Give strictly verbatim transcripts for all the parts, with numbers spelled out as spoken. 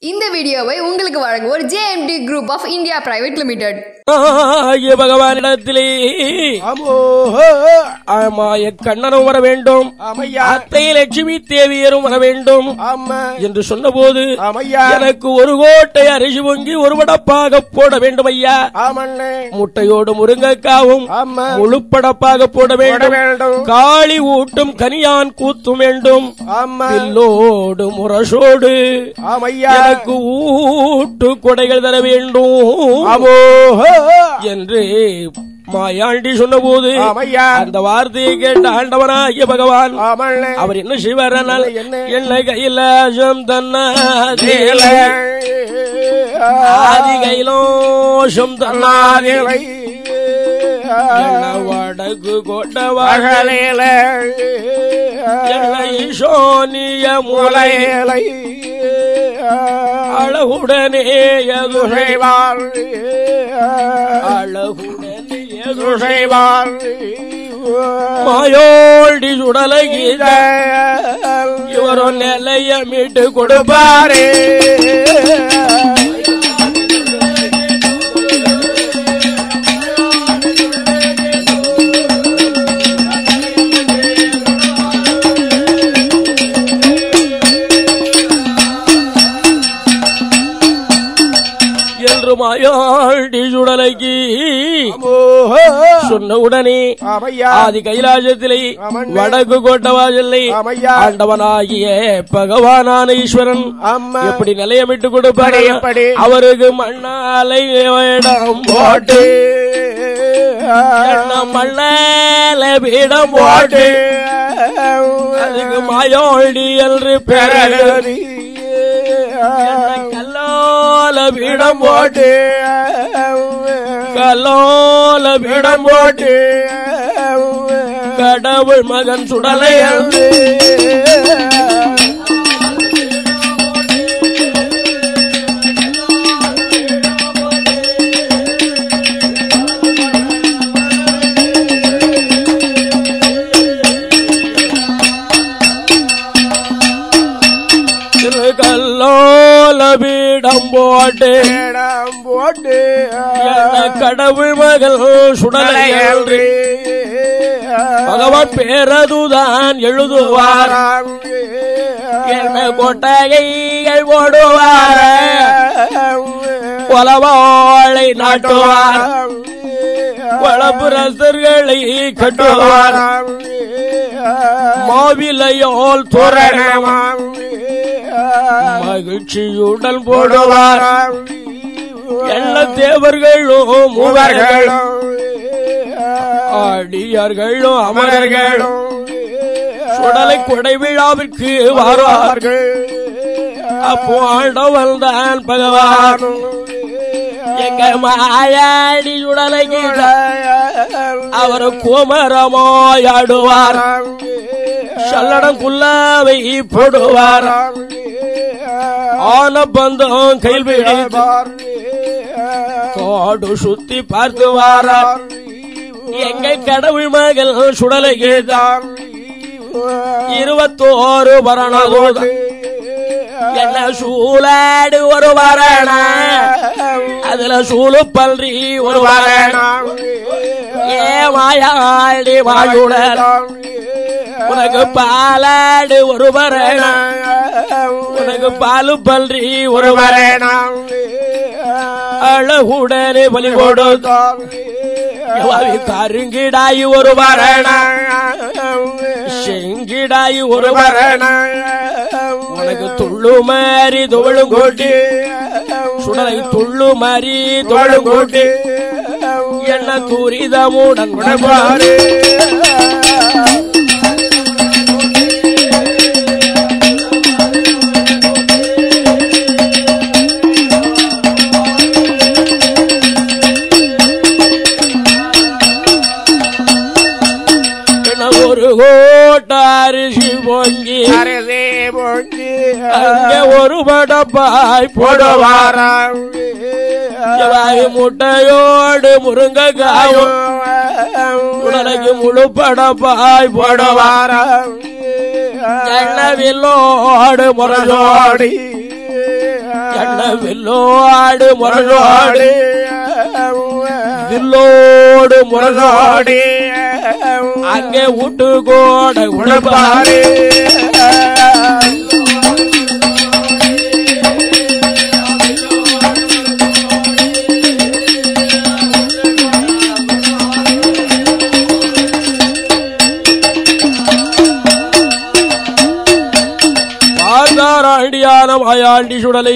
இந்த வீடியோவை உங்களுக்கு வழங்குவோர் J M D Group of India Private Limited. ஆகிய பகவானிடத்திலே ஆமாய கண்ணனும் வர வேண்டும், அத்தை லட்சுமி தேவியரும் வர வேண்டும் என்று சொன்ன போது எனக்கு ஒரு கோட்டை அரிசி பொங்கி ஒரு வடப்பாக போட வேண்டும் ஐயா. முட்டையோடு முருங்கைக்காவும் முழுப்படப்பாக போட வேண்டும். காளி ஊட்டும் கனியான் கூத்தும் வேண்டும். பில்லோடு முரசோடு எனக்கு ஊட்டு கொடைகள் தர வேண்டும் என்று மாயாண்டி சொன்ன போது அந்த வார்த்தையை கேட்ட ஆண்டவனாகிய பகவான் அவர் என்ன செய்வார்? என்ன கையிலாசம் தன்னாதில ஆதி கைலோஷம் தன்னாதிலை வடக்கு கொண்டவர்களேல ஈசோனிய மூலையலை அழகுடனே எதுசைவார் அழகுடனே எதுசைவார் மாயோடி சுடலகீத இவரோ நிலைய மீட்டு கொடுப்பாரே. மாயாண்டி சுடலைக்கு சொன்ன உடனே ஆதி கைலாசத்திலே வடக்கு கோட்டவாசலை ஆண்டவனாகிய பகவானான ஈஸ்வரன் எப்படி நிலையமிட்டு கொடுப்பாரு? அவருக்கு மண்ணாலை வேடம் போட்டு மண்ணால பீடம் போட்டு அதுக்கு மாயாண்டி என்று பெயர் கல்லோல பீடம் போட்டு கல்லோல பீடம் போட்டு கடவுள் மகன் சுடலை கல்லோல பீடம் போட்டு போட்டு கடவுள் மகள் சுடலை பகவான் பேரதுதான் எழுதுவார். என்ன கொட்டகைகள் போடுவார், கொலவாளை நாட்டுவார், வளப்பு ரசர்களை கட்டுவார், மாவிலையோல் தோரணமாம் மகிழ்ச்சியுடன் போடுவார். எல்லா தேவர்களும் மூவர்களும் அடியார்களும் அமரர்களும் சுடலை கொடை விழாவிற்கு வருவார்கள். அப்போ ஆண்டவன் தான் பகவான் எங்க மாயாடி சுடலை அவர் குமரமாயாடுவார். சல்லடம் குல்லாவை போடுவார். ஆன பந்தம் கையில் பிடித்தார். காடு சுத்தி பார்த்துவார். எங்க கடவுள் மகள் சுடலை கேட்டார். இருபத்தோரு வரணோடு என்ன சூளாடு ஒரு வரண, அதுல சூழு பல்றி ஒரு வரண. ஏ மாயாடி வாயுடன் உனக்கு பாலாடு ஒரு வரண, உனக்கு பாலு பல்றி ஒரு வரண. அழகுடனே பலி கொடுத்தார். கருங்கிடாய் ஒரு வரண, செங்கிடாய் ஒரு வரண. உனக்கு துள்ளு மாறி துவளும் கோட்டி சுடலை துள்ளு மாறி துவளும் கோட்டி என்ன துரிதமுடன் உடம்பாரு. ஒரு கோட்ட அரிசி பொங்கி அரிசி பொங்கி அங்கே ஒரு படப்பாய் போடுவாராம். முட்டையோடு முருங்கைக்காயும் உடலைக்கு முழு படப்பாய் போடுவாராம். எண்ணவில்லோடு முரசோடி வில்லோடு முரசோடு வில்லோடு முரசோடு அங்கே விட்டு கோட உடப்பாரு மாயாண்டி சுடலை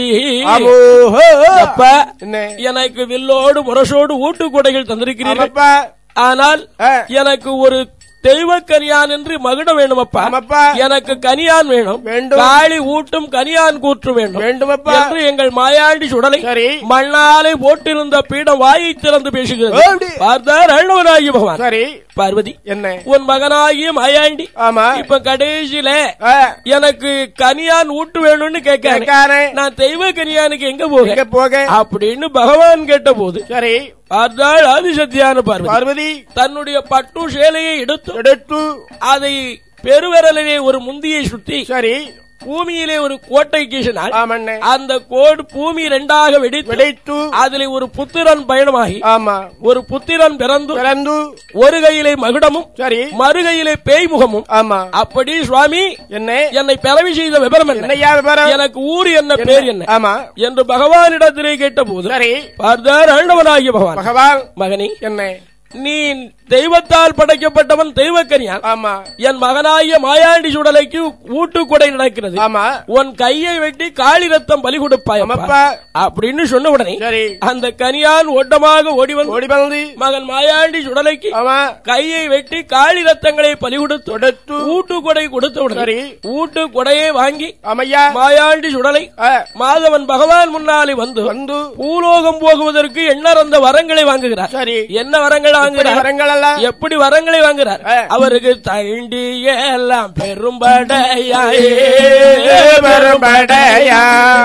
எனக்கு வில்லோடு முரசோடு ஊட்டு கொடைகள் தந்திருக்கிறீர்கள். ஆனால் எனக்கு ஒரு தெய்வ கனியான் என்று மகுடம் வேணும் அப்பா. எனக்கு கனியான் வேணும். காளி ஊட்டும் கனியான் கூற்று வேண்டும் என்று எங்கள் மாயாண்டி சுடலை மண்ணாலை போட்டிருந்த பீடம் வாயை திறந்து பேசுகிறது. பார்த்தார் அழுவனாகி பகவான். சரி பார்வதி, என்ன உன் மகனாகிய மாயாண்டி இப்ப கடைசியில எனக்கு கனியான் ஊட்டு வேணும்னு கேட்க, நான் தெய்வ கனியானுக்கு எங்க போக போக அப்படின்னு பகவான் கேட்ட போது, சரி பார்த்தாள் ஆதிசக்தியான பார்வதி தன்னுடைய பட்டு சேலையை எடுத்து எடுத்து அதை பெருவிரலிலே ஒரு முந்தியை சுற்றி, சரி பூமியிலே ஒரு கோட்டை கீசினார். அந்த கோடு பூமி இரண்டாக வெடித்து அதிலே ஒரு புத்திரன் பயணமாகி, ஆமா ஒரு புத்திரன் பிறந்து பிறந்து ஒரு கையிலே மகுடமும், சரி மறுகையிலே பேய் முகமும். ஆமா அப்படி சுவாமி என்ன என்னை பிறவி செய்த விபரம் என்ன, எனக்கு ஊர் என்ன பேர் என்ன, ஆமா என்று பகவானிடத்திலே கேட்ட போது, சரி பார்த்தார் ஆண்டவனாகிய பகவான். பகவான் மகனே, என்ன நீ தெய்வத்தால் படைக்கப்பட்டவன் தெய்வக்கனியான். ஆமா என் மகனாகிய மாயாண்டி சுடலைக்கு ஊட்டு கொடை நடக்கிறது. ஆமா உன் கையை வெட்டி காளி ரத்தம் பலி கொடுப்பாய் அப்படின்னு சொன்ன உடனே, சரி அந்த கனியான் ஓட்டமாக ஓடி வந்து ஓடி வந்து மகன் மாயாண்டி சுடலைக்கு கையை வெட்டி காளி ரத்தங்களை பலி கொடுத்து ஊட்டு கொடை கொடுத்த உடனே ஊட்டு கொடையை வாங்கி அமையா மாயாண்டி சுடலை மாதவன் பகவான் முன்னாலே வந்து வந்து பூலோகம் போகுவதற்கு எண்ணர் அந்த வரங்களை வாங்குகிறார். சரி என்ன வரங்கள் வாங்குகிறார்? வரங்கள் எப்படி வரங்களை வாங்குறார்? அவருக்கு தண்டிய எல்லாம் பெரும்படையா பெரும்படையா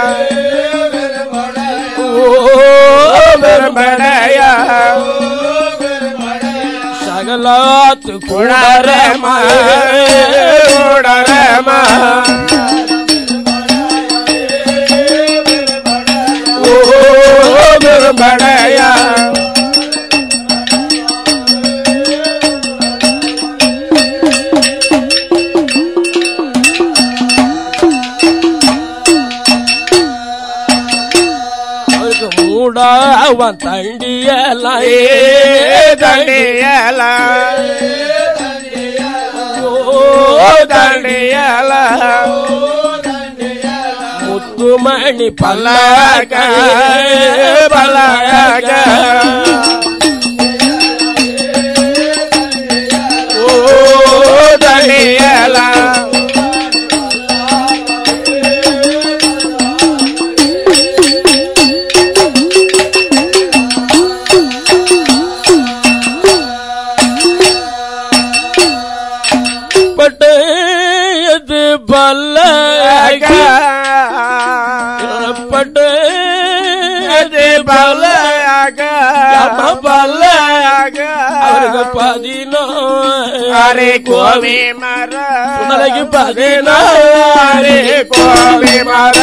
பெரும்படையா சகலாத்து குடரமா குடரமா பெரும்படையா அவன் தண்டியலாம் தண்டியலாம் தண்டியலாம் முத்துமணி பல்லாக பல்லாக ஓ தண்டியலாம் பதினோ அரே கோவி மர பதினோ அரே கோவி மர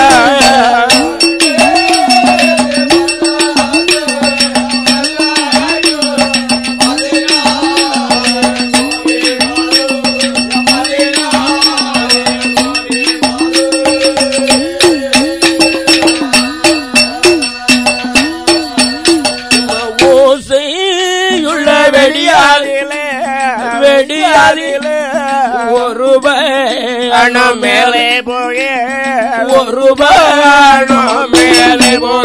ஒரு பணம் மேலே போக ஒரு பணம் மேலே போக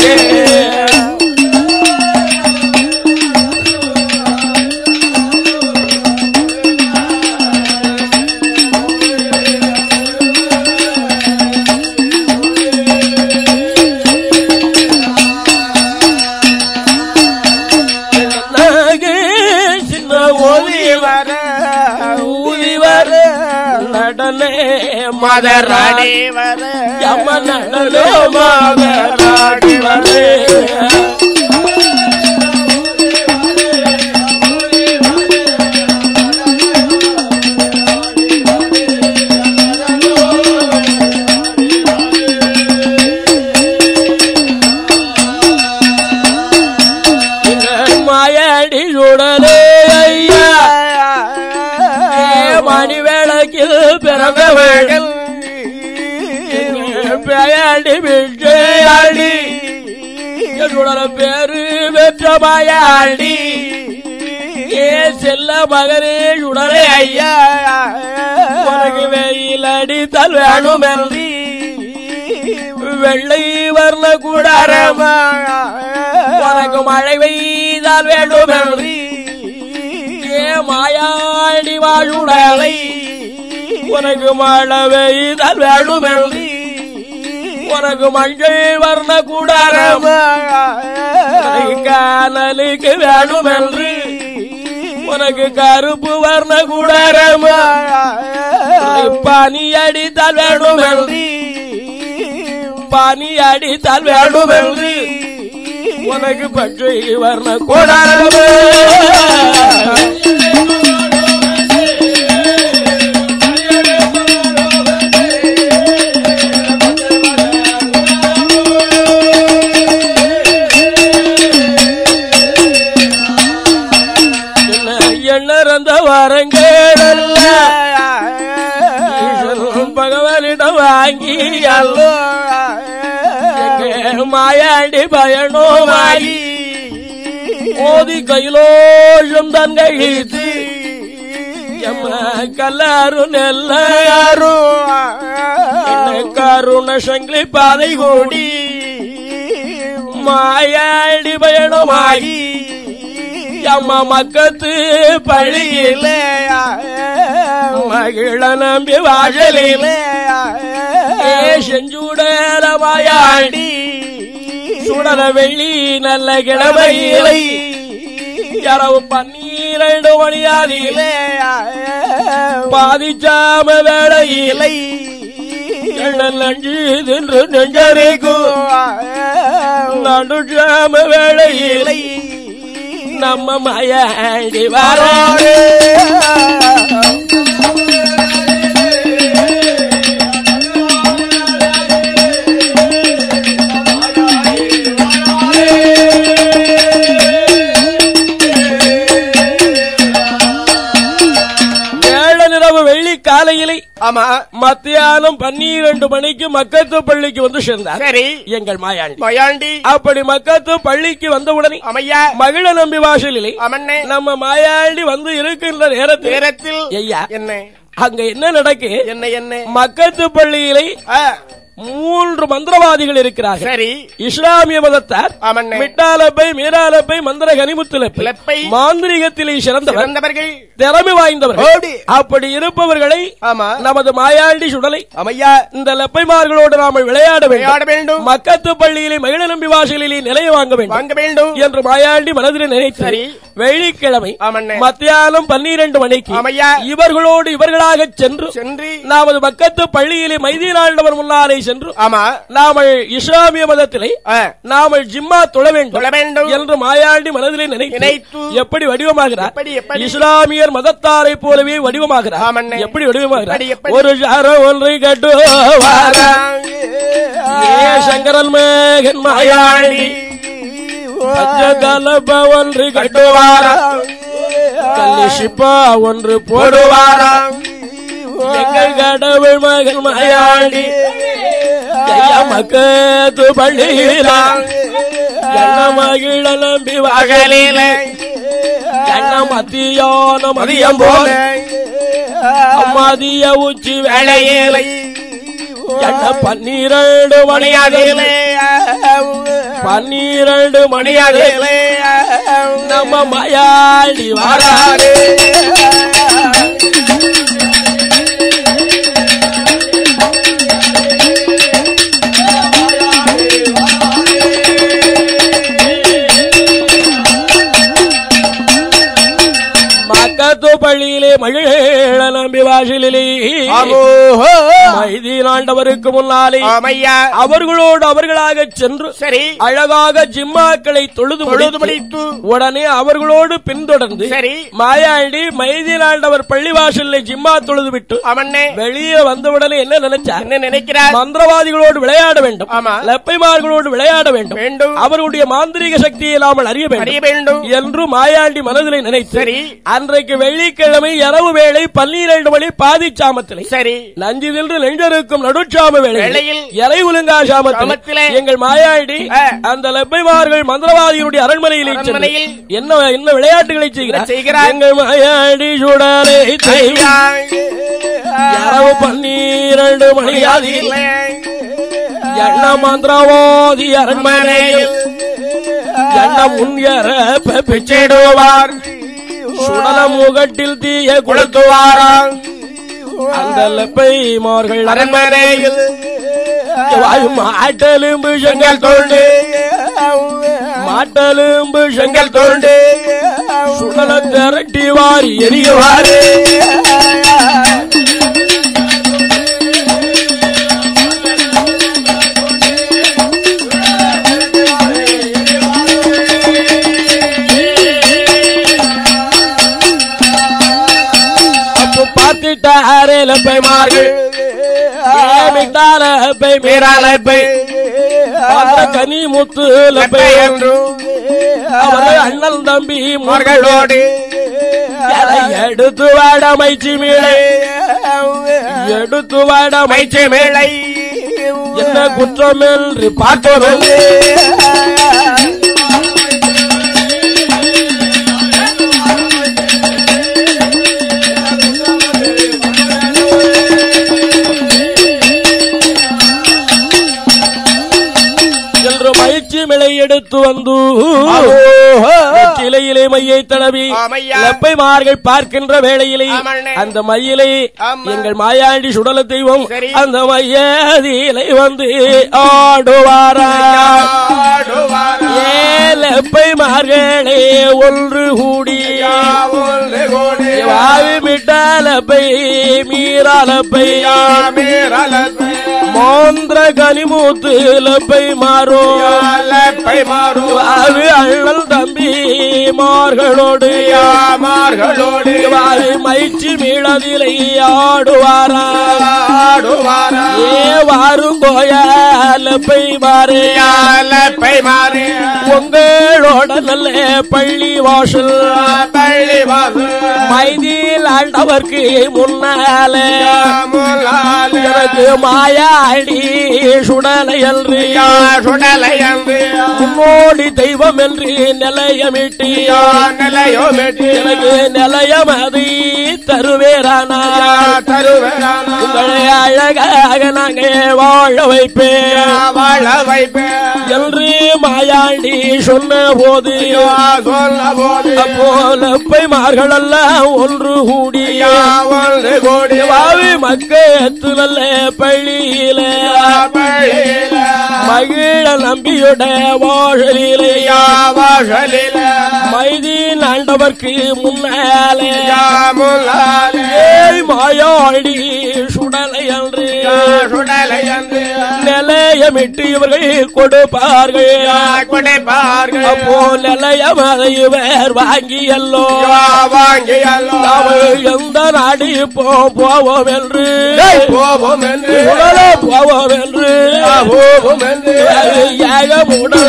மதராடி வர யமனோ மதராடி வர பிறந்தவர்கள் பெயர்டி விஜயாடி என்னுடைய பேரு பெற்ற மாயாடி ஏ செல்ல மகனே உடனே ஐயா உனக்கு வெயில் அடித்தால் வேணும் என்று வெள்ளை வர்ண கூடாரமா உனக்கு மழை பெய்தால் வேண்டும் என்று ஏ மாயாடி வாழுடலை உனக்கு மழை பெய்தால் வேண்டும் என்று உனக்கு மஞ்சள் வர்ண கூடாரமா கானலுக்கு வேணும் என்று உனக்கு கருப்பு வர்ண கூடாரமா பனி அடித்தால் வேணும் என்று பனி அடித்தால் வேணும் என்று உனக்கு பச்சை வர்ண கூடாரமா வரங்கேடல்ல பகவானிடம் வாங்கி அல்லோ மாயாண்டி பயணமாகி ஓதி கையிலோஷம் தன் கழித்து கல்லாரும் நெல்லாரும் கருண சங்கிலி பாதை கூடி மாயாண்டி பயணமாகி அம்மா மக்கத்து பள்ளியில மகிழ நம்பி வாழலில செஞ்சுடல மாயாண்டி சுடல வெள்ளி நல்ல கிழமையிலை இரவு பன்னீரண்டு மணியாதில பாதிச்சாம வேளையிலை நஞ்சு தின்று நெஞ்சரிக்கும் நடுச்சாம வேளையிலை நம்ம மாயாண்டி வாரோடு வெள்ளி காலையிலே ஆமா மத்தியானம் பன்னிரண்டு மணிக்கு மக்கத்து பள்ளிக்கு வந்து சேர்ந்தார். சரி, எங்கள் மாயாண்டி மாயாண்டி அப்படி மக்கத்து பள்ளிக்கு வந்தவுடனே அமையா மகிழ நம்பி வாசலிலே நம்ம மாயாண்டி வந்து இருக்கின்ற நேரத்தில் நேரத்தில் ஐயா என்ன அங்க என்ன நடக்கு என்ன என்ன மக்கத்து பள்ளியிலே மூன்று மந்திரவாதிகள் இருக்கிறார்கள். சரி, இஸ்லாமிய மதத்தார் மிட்டாலப்பை மீராலப்பை மந்திர கனிமுத்துலப்பை மாந்திரிகத்திலே சிறந்தவர்கள் திறமை வாய்ந்தவர்கள். அப்படி இருப்பவர்களை நமது மாயாண்டி சுடலை அமையா இந்த லப்பைமார்களோடு நாம விளையாட வேண்டும். மக்கத்து பள்ளியிலே மகிழ நம்பி வாசலிலே நிலைய வாங்க வேண்டும் வாங்க வேண்டும் என்று மாயாண்டி மனதில் நினைத்தார். வெள்ளிக்கிழமை மத்தியானம் பன்னிரண்டு மணிக்கு அமையா இவர்களோடு இவர்களாக சென்று சென்று நமது மக்கத்து பள்ளியிலே மைதீனாண்டவர் முன்னாலே சென்று ஆமா நாமல் இஸ்லாமிய மதத்திலே நாமல் ஜிம்மா தொழ வேண்டும் என்று மாயாண்டி மனதிலே நினைத்து எப்படி வடிவமாகிறார் இஸ்லாமியர் மதத்தாரை போலவே வடிவமாகிறார். எப்படி வடிவமாகிறார்? ஒரு சாரம் ஒன்றை கட்டுவார் சங்கரன் மகன் மாயாண்டி கலப்ப ஒன்று கட்டுவாரா கல்லிஷிப்பா ஒன்று போடுவாரா எங்கள் கடவுள் மகன் மாயாண்டி மக்கத்து பள்ளியில எண்ண மகிழ நம்பி வாகலில எண்ண மத்தியான மதியம் போல மதிய உச்சி வேளையில எண்ண பன்னிரண்டு மணியாதில பன்னிரண்டு மணியாதில நம்ம மாயாண்டி வாராரு. பள்ளியிலே மகிழ நம்பி வாசலிலே மைதீனாண்டவருக்கு முன்னாலே அவர்களோடு அவர்களாக சென்று சரி அழகாக ஜிம்மாக்களை தொழுது முடித்து உடனே அவர்களோடு பின்தொடர்ந்து சரி மாயாண்டி மைதீனாண்டவர் பள்ளிவாசலில் ஜிம்மா தொழுது விட்டு அவனே வெளியே வந்தவுடனே என்ன நினைச்சா என்ன நினைக்கிறார் மந்திரவாதிகளோடு விளையாட வேண்டும் லப்பைமார்களோடு விளையாட வேண்டும் அவர்களுடைய மாந்திரிக சக்தியை நாமல் அறிய வேண்டும் என்று மாயாண்டி மனதிலே நினைத்து சரி அன்றைக்கு வெள்ளிக்கிழமை இரவு வேளை பன்னிரண்டு மணி பாதி சாமத்திலே சரி நஞ்சு நின்று நெஞ்சருக்கும் நடுச்சாம வேளையில் இறை உலுங்கா சாமத்திலே எங்கள் மாயாண்டி அந்த லப்பைமார்கள் மந்திரவாதிகளுடைய அரண்மனையில் என்ன என்ன விளையாட்டுகளை செய்கிறார் எங்கள் மாயாண்டி சுடலை இரவு பன்னிரண்டு மணி எண்ண மந்திரவாதி அரண்மனையில் எண்ண முன்யர பிச்சைடுவார் சுடல முகட்டில் தீய கொளுத்துவாராம் அந்த லப்பைமார்கள் அரண்மனையில் மாட்டெலும்பு செங்கல் தோண்டு மாட்டெலும்பு செங்கல் தோண்டு சுடல திரட்டி வாரி எரியுவாரு பார்த்துட்டாரே லப்பைமார்கள் கனி முத்து லப்பை என்று அவர்கள் அண்ணன் தம்பி மகளோடு எடுத்து வாட மைச்சி மேளை எடுத்து வாட மைச்சி மேளை என்ன குற்றம் என்று பார்த்தோம் மிளை எடுத்து வந்து கிளையிலே மையை தடவி லப்பைமார்கள் பார்க்கின்ற வேளையிலே அந்த மையிலே எங்கள் மாயாண்டி சுடல தெய்வம் அந்த மையதிலை வந்து ஆடுவாரா லப்பைமார்களே ஒன்று கூடி மிட்டாலப்பை மீறாலப்பை மோந்திர கனிமூத்து லப்பை மாறோ லப்பை மாறோ அது அண்ணல் தம்பி மார்களோடு மார்களோடு மைச்சி மீளதிலை ஆடுவாரா ஆடுவாரா ஏ வாரும் கோயா லப்பை மாறு லப்பை மாறு உங்களோட நல்ல பள்ளி வாசல் பள்ளி வாசல் மைதில் ஆண்டவர்க்கு முன்னாலே எனக்கு மாயாடி சுடலை என்று சுடலை என்று முன்னோடி தெய்வம் என்று நிலையமிட்டு நிலையமிட்டு எனக்கு நிலையம் அது தருவேரானா தருவேரானா உங்களை அழகாக நாங்கள் வாழ வைப்பேன் வாழ வைப்பேன் என்று மாயாண்டி சொன்ன போது சொன்ன போது அப்போலப்பைமார்கள் எல்லாம் ஒன்று கூடி ஒன்று கூடி வாவி மக்கள் நல்ல பள்ளியில மகிழ நம்பியுட வாழலிலே வாழலில மைதீன் ஆண்டவர்க்கு முன்னாலே மாயாடி சுடலை என்று சுடலை என்று நிலையமிட்டு இவர்கள் கொடுப்பார்கள் கொடுப்பார்கள் அப்போ நிலையம் அதை இவர் வாங்கியல்லோ வாங்கியல்லோ எந்த நாடு இப்போ போவோம் என்று போவோம் என்று போவோம் என்று போவோம் என்று ஏக உடல்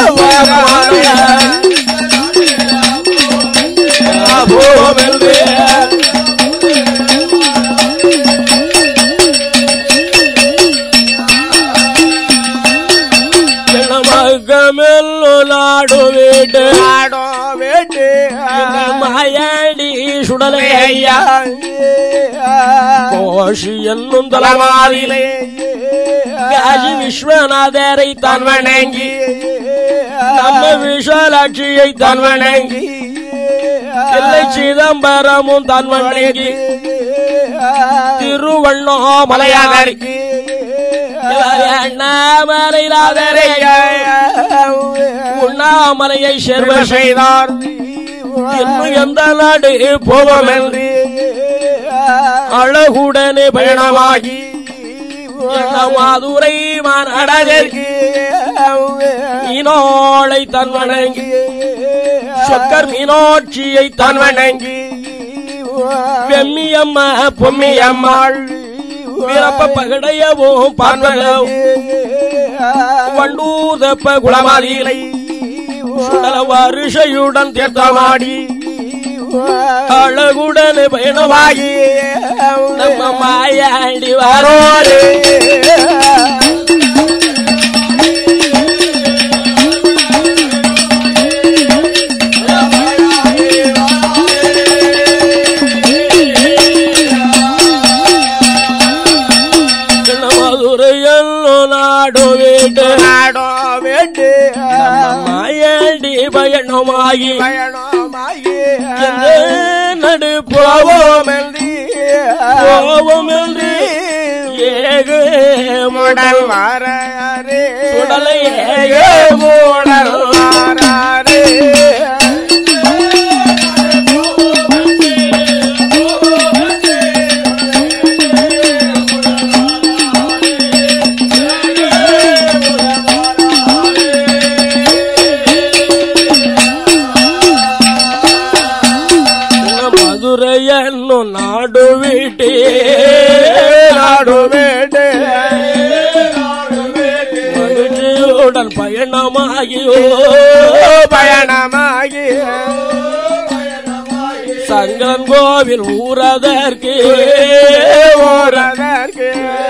போவோம் என்று நாடு வீட்டு நாடோ வீட்டு மாயாடி சுடலை ஐயா கோஷி என்னும் தலைமாரிலே காசி விஸ்வநாதரை தான் வணங்கி நம்ம விஷாலாட்சியை தான் வணங்கி இல்லை சிதம்பரமும் தான் வணங்கி திருவண்ணாமலையாருக்கு அண்ணாமலையாதரை உண்ணாமலையை சேர்வ செய்தார் இன்னும் எந்த நாடு போவோம் என்று அழகுடனே பயணமாகி மாதுரை மாநடதற்கு மீனோளை தன் வணங்கி சொக்கர் மீனோட்சியை தன் வணங்கி வெம்மியம்மா பொம்மியம்மாள் வீரப்ப பகடையவும் பார்வகவும் வண்டூதப்ப குளமாதிகளை சுடல வருஷையுடன் தீர்த்தமாடி அழகுடன் பயணமாகி நம்ம மாயாண்டி வாரோரே நாடோ வேண்டு நாடோ வேண்டு மாயாண்டி பயணமாகி பயணமாகி நடு போவோம் போவோம் என்று ஏகு முடல் வாரே சுடலை ஏகு முடல் வாரே மதுரையன்னு நாடு வீட்டே நாடு வீட்டே மகிழ்ச்சியுடன் பயணமாகி பயணமாகி சங்கரன் கோவில் ஊரதற்கு ஊரதற்கு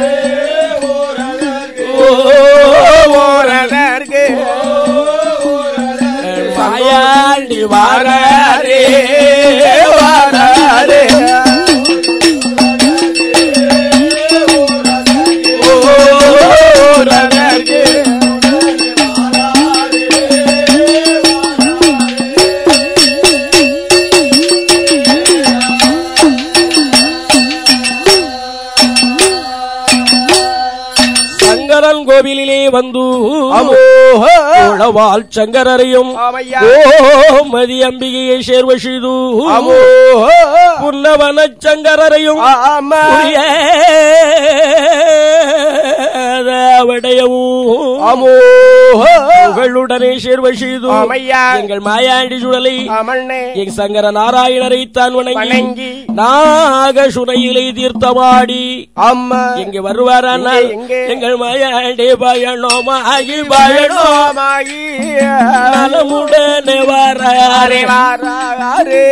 ஊரதற்கு மாயாண்டி வாரே வாரே சங்கரன் கோவிலிலே வந்து உளவால் சங்கரரையும் கோமதி அம்பிகையை சேர்வ செய்து புன்னவன சங்கரரையும் விடையவுடனே சேர்வ செய்து எங்கள் மாயாண்டி சுடலை எங்கள் சங்கர நாராயணரை தான் வணங்கி நாகசுனையிலை தீர்த்தமாடி அம்மா எங்க வருவாரானால் எங்கள் மாயாண்டி பயணமாகி பயணமாகி நலமுடனே வாரே வாரே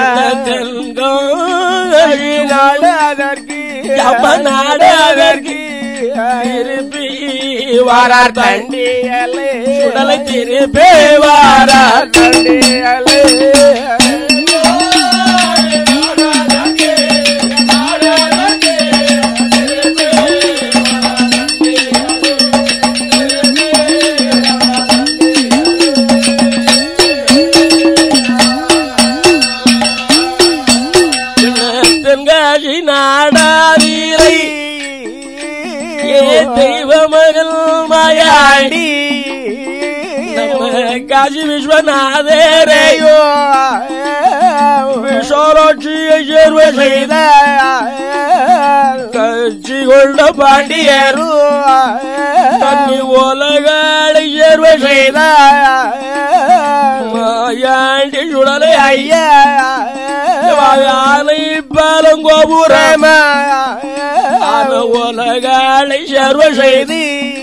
நாடதற்கு நாடதற்கு திருப்பி வாரார் தண்டியலே சுடலை திருப்பி வாரார் தண்டியலே தென்காசி நாடாதீரை தெய்வ மகள் மாயாண்டி நம்ம காசி விஸ்வநாதரையோ விஸ்வரோட்சியை சேர்வ செய்த கட்சி கொண்ட பாண்டியரு தண்ணி உலகாளை சேர்வ செய்த மாயாண்டி சுடலை ஐயா யானை பாலங்கோபுரம உலகாளை சேர்வ செய்தி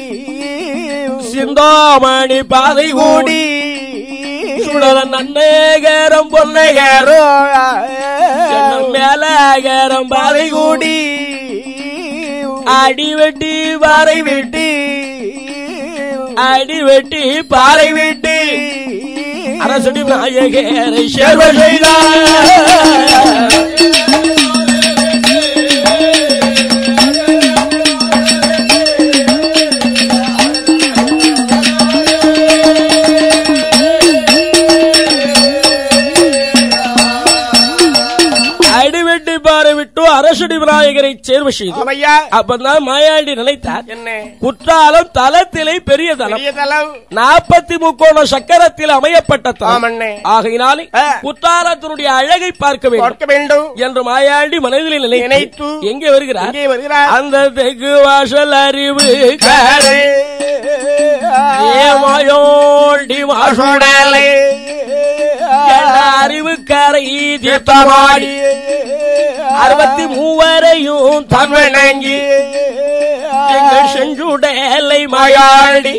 சிந்தாமணி பாதை கூடி சுடல நன்னேகரம் பொன்னேகரோ மேலகரம் பாதை கூடி அடி வெட்டி பாறை வெட்டி அடி வெட்டி பாறை வெட்டி அரசடி நாயகரை சேர்வ செய்தார் அரசடி விநாயகரை சேர்வு செய்து அப்பதான் மாயாண்டி நினைத்தார், என்ன குற்றாலம் தலத்திலே பெரிய தலம், நாற்பத்தி முக்கோண சக்கரத்தில் அமையப்பட்ட தலம். ஆகையினாலே குற்றாலத்தினுடைய அழகை பார்க்க வேண்டும் என்று மாயாண்டி மனதில் நினைத்து எங்கே வருகிறார், அந்த தெற்கு வாசல் அறிவு ஏமாயோண்டி வாசுடலை அறிவு கரை தீர்த்தமாடி அறுபத்தி மூவரையும் தமிழங்கி எங்கள் செஞ்சுடலை மாயாண்டி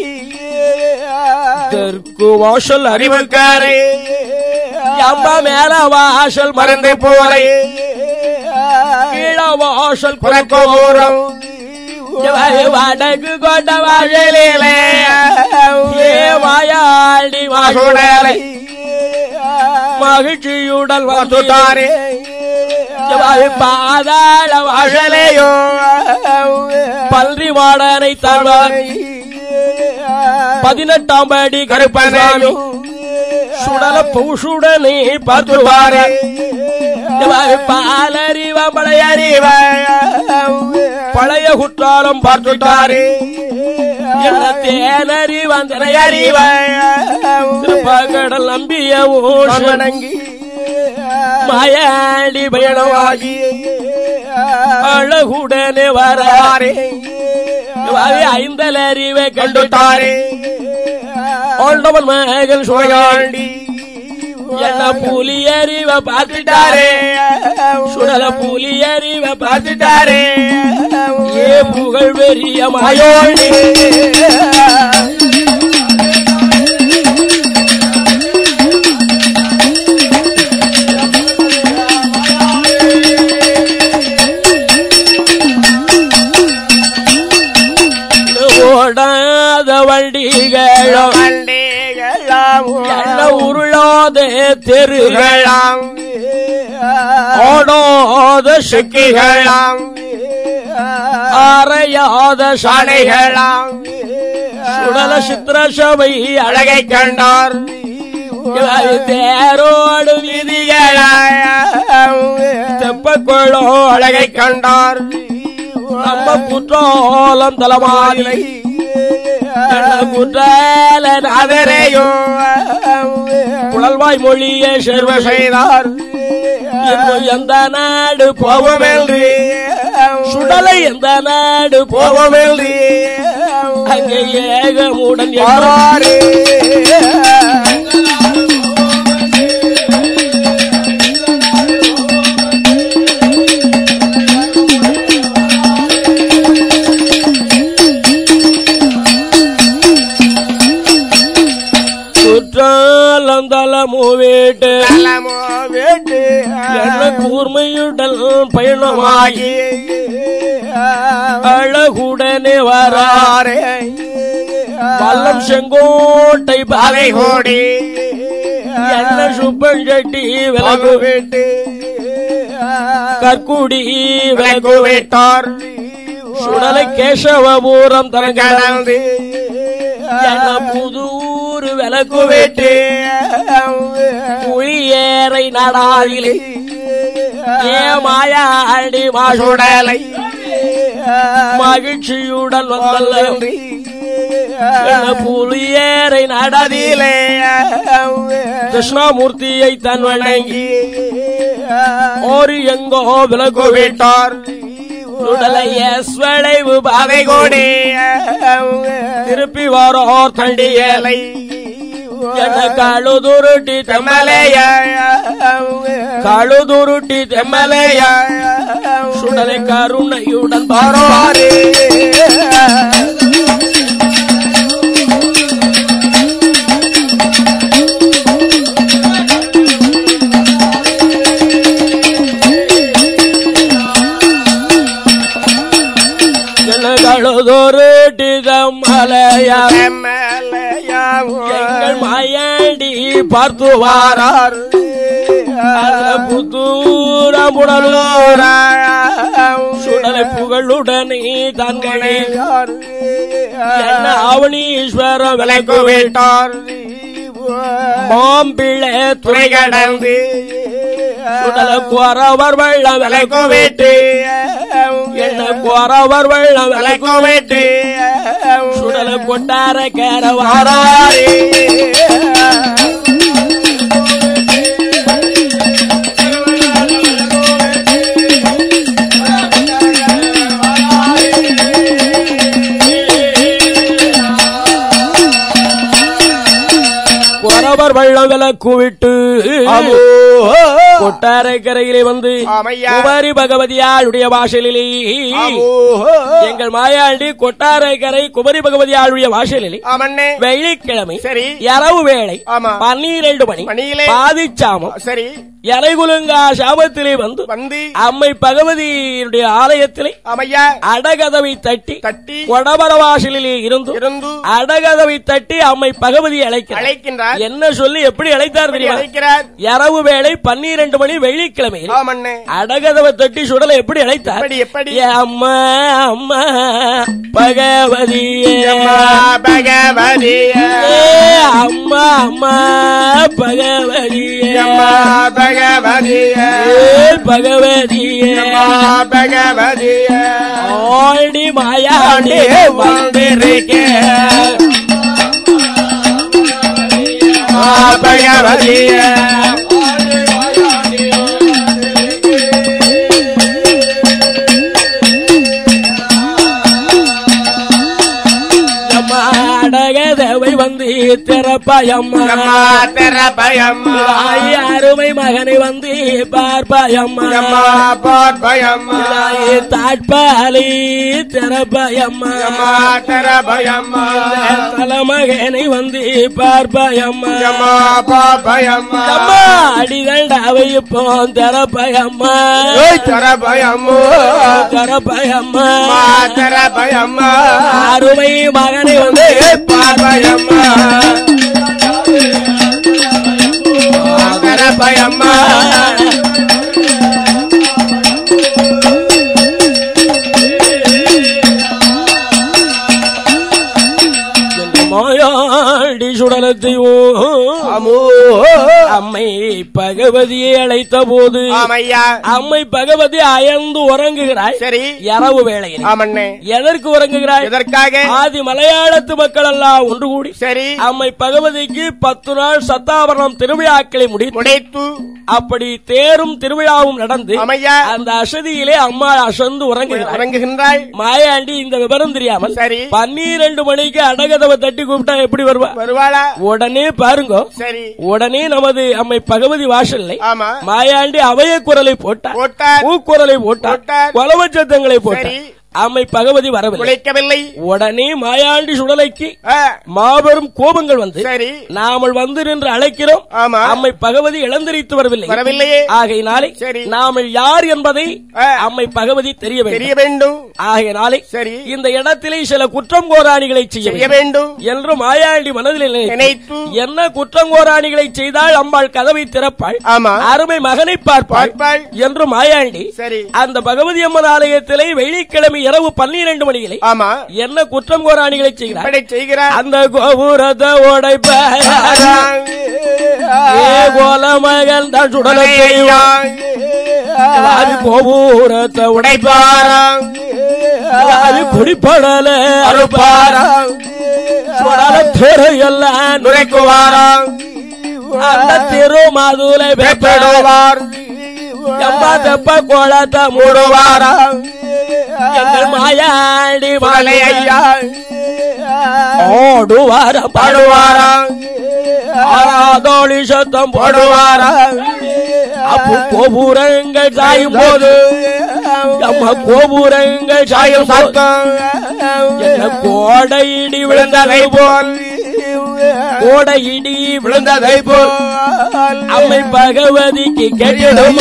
தெற்கு வாசல் அறிவு கரை அம்மா மேல வாசல் மறந்து போரை கீழ வாசல் குலக்கோரம் வடக்கு கொண்ட வாசலிலே மாயாண்டி வாசுடலை மகிழ்ச்சியுடல் வந்துட்டாரே பாதாள வாசலையோ பல்றி வாடனை தருவார் பதினெட்டாம் படி கருப்பசாமி சுடல பூசுடனே பார்த்துவார பாலறிவ பழையறிவ பழைய குற்றாலம் பார்த்துட்டாரே தேனறிவ திரையறிவ திருப்பகடல் நம்பிய ஓஷனங்கி மாயாண்டி பயணமாகி அழகுடனே வராரே ஐந்தல் அறிவை கண்டுட்டாரே ஆண்டவன் மகன் சுழகாண்டி என்ன புலி அறிவ பார்த்துட்டாரே சுடல புலி அறிவ பார்த்துட்டாரே ஏ புகழ் வெறிய மாயோண்டி ஓடாத வண்டிகளும் உருளாத தெருகளாம் ஓடாத சிக்கிகளாம் அறையாத சாலைகளாம் சுடல சித்திர சபை அழகை கண்டார் தேரோடு வீதிகளாம் தெப்பக்குளோ அழகை கண்டார் நம்ம குற்றாலம் தலமாலை குற்றால நாதரையோ புலல்வாய் மொழியை சேர்வ செய்தார் எந்த நாடு போவமென்று சுடலை எந்த நாடு போவமென்று அங்கே ஏகமுடன் யாரே குற்றாலந்தலமோ வீட்டு என்ன கூர்மையுடல் பயணமாகி அழகுடனே வராரே வல்லம் செங்கோட்டை பாதை கோடி என்ன சுப்பன் செட்டி விலகு விட்டு கற்குடி விலகு விட்டார் சுடலை கேசவபுரம் தரங்கடந்து என்ன புதூர் விலகு விட்டு புளியேறை நடாதிலே ஏமாயாண்டி மாசுடலை மகிழ்ச்சியுடன் வந்தல்ல புலியேறை நடாதிலே கிருஷ்ணமூர்த்தியை தன் வணங்கி ஒரு எங்கோ விலகு விட்டார் சுடலையஸ்வளைவு பாவை கோடி திருப்பி வாரோர் தண்டியலை காளுதுருட்டி தெம்மலைய காளுதுருட்டி தெம்மலைய சுடலை கருணையுடன் பாரோரே காளுதுருட்டி தெம்மலைய எங்கள் மாயாண்டி பார்த்து வாரார் புத்தூரமுடலூர சுடலை புகழுடனே தன்களை என்ன ஆவணீஸ்வர விலைக்கு விட்டார் மாம்பிள்ளை துறை கடந்து சுடல குறவர் வெள்ளம் விளக்கு வேட்டு என்ன குறவர் வெள்ளம் விளக்கு வேட்டு சுடல கொட்டார கேரவாரி குறவர் வெள்ளம் விளக்கு விட்டு கொட்டாரக்கரையிலே வந்து குமரி பகவதியாளுடைய வாசலிலே எங்கள் மாயாண்டி கொட்டாரக்கரை குமரி பகவதியாளுடைய வாசலிலே வெள்ளிக்கிழமை இரவு வேளை பன்னிரண்டு மணி பாதிச்சாமம் சரி எரைகுலுங்கா சாபத்திலே வந்து வந்து அம்மை பகவதியுடைய ஆலயத்திலே அம்மையா அடகதவை தட்டி தட்டி கொடபர வாசலிலே இருந்து இருந்து அடகதவை தட்டி அம்மை பகவதி அழைக்கிறார் என்ன சொல்லி எப்படி அழைத்தார் தெரியுமா? இரவு வேளை பன்னிரண்டு மணி வெள்ளிக்கிழமை அடகதவை தட்டி சுடலை எப்படி அழைத்தார்? அம்மா அம்மா பகவதி பகவதி அம்மா அம்மா பகவதி பகவதி பகவதி பகவதி ஓடி மாயாண்டி வந்திருக்க பகவதி அடகதவை வந்து திறப்பயம்மா திறப்பயம்மா அருமை மகனை வந்து பார்ப்பயம்மா பார்ப்பயம்மா தாட்பாலி திறப்பயம்மா திறப்பயம்மா தலைமகனை வந்து பார்ப்பயம்மா பார்ப்பயம்மா அடிகள் டாவை இப்போ திறப்பயம்மா திறப்பயம்மா திறப்பயம்மா திறப்பயம்மா அருமை மகனை வந்து பார்ப்பயம்மா திறப்பயம்மா மாயாண்டி சுடலத்தையும் அம்மை பகவதியை அழைத்த போது அம்மை பகவதி அயர்ந்து உறங்குகிறாய். சரி, இரவு வேளையில் எதற்கு உறங்குகிறாய்? எதற்காக? ஆதி மலையாளத்து மக்கள் எல்லாம் ஒன்று கூடி சரி அம்மை பகவதிக்கு பத்து நாள் சத்தாவரணம் திருவிழாக்களை முடித்து அப்படி தேரும் திருவிழாவும் நடந்து அந்த அசதியிலே அம்மா அசந்து உறங்குகிறாய். மாயாண்டி இந்த விவரம் தெரியாமல் சரி பன்னிரண்டு மணிக்கு அடகதவை தட்டி கூப்பிட்டா எப்படி வருவா? வருவாளா? உடனே பாருங்க. சரி, உடனே நமது அம்மை பகவதி வாசல்லை மாயாண்டி அவைய குரலை போட்டார், பூக்குரலை போட்டார், கொலவச்சத்தங்களை போட்டார். அம்மை பகவதி வரவில்லை. உடனே மாயாண்டி சுடலைக்கு மாபெரும் கோபங்கள் வந்து சரி நாமல் வந்து நின்று அழைக்கிறோம். அம்மை பகவதி இழந்தரித்து வரவில்லை வரவில்லையே ஆகையினாலே நாமல் யார் என்பதை அம்மை பகவதி தெரிய வேண்டும். ஆகையினாலே சரி இந்த இடத்திலே சில குற்றம் கோராணிகளை செய்ய வேண்டும் என்று மாயாண்டி மனதில் நினைத்து என்ன குற்றம் கோராணிகளை செய்தால் அம்பாள் கதவை திறப்பாள், அருமை மகனை பார்ப்பாள் என்று மாயாண்டி சரி அந்த பகவதி அம்மன் ஆலயத்திலே வெள்ளிக்கிழமை இரவு பன்னிரண்டு மணிகளை ஆமா என்ன குற்றம் கோராணிகளை செய்கிறார்? அந்த கோபுரத்தை உடைப்ப கோலமகன் தான் சுடலை கோபுரத்தை உடைப்பாராம் குடிப்படல அறுப்பாராம் சுடல தெருயெல்லாம் நுரைக்குவாராம் அந்த தெரு மாதுளை வெப்படுவார் தெப்ப கோலத்தை மூடுவாராம் எங்கள் மாயாண்டி மலையா ஓடுவார பாடுவாராம் ஆராதோழி சத்தம் போடுவாராம் அப்போ கோபுரங்கள் சாயும் போது நம்ம கோபுரங்கள் சாயும் சத்தம் கோடை இடி விழுந்ததை போல் கோடை இடி விழுந்ததை போல் அம்மை பகவதிக்கு கேட்டிடும்.